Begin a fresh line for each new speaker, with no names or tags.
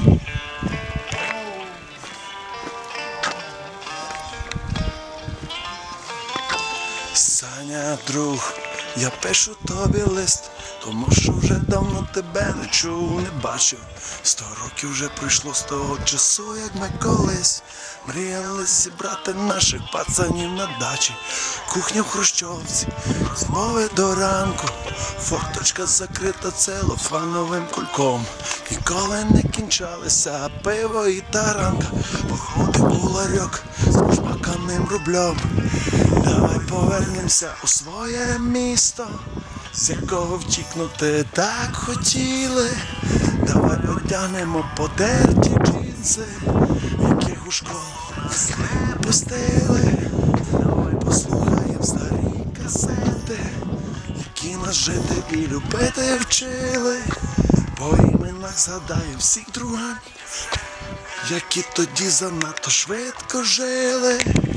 Саня, друг, я пишу тобі лист, тому що вже давно тебе не чув, не бачив. 100 років вже пройшло з того часу, як ми колись мріяли зібрати наших пацанів на дачі. Кухня в хрущовці, з мови до ранку, форточка закрита целофановим кульком. Ніколи не кінчалися пиво і таранка, походи у ларьок з пошмаканим рублем. Давай повернемося у своє місто, з якого втікнути так хотіли. Давай одягнемо потерті джинси, яких у школу не пустили. Давай послухаємо старі касети, які нас жити і любити вчили. По іменах згадаємо всіх друганів, які тоді занадто швидко жили.